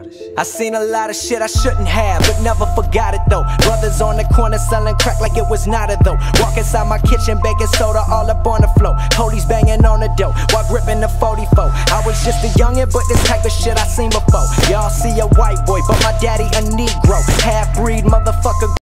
I seen a lot of shit I shouldn't have, but never forgot it though. Brothers on the corner selling crack like it was not a though. Walk inside my kitchen, baking soda all up on the floor. Police banging on the door while gripping the 44. I was just a youngin', but this type of shit I seen before. Y'all see a white boy, but my daddy a Negro. Half-breed motherfucker.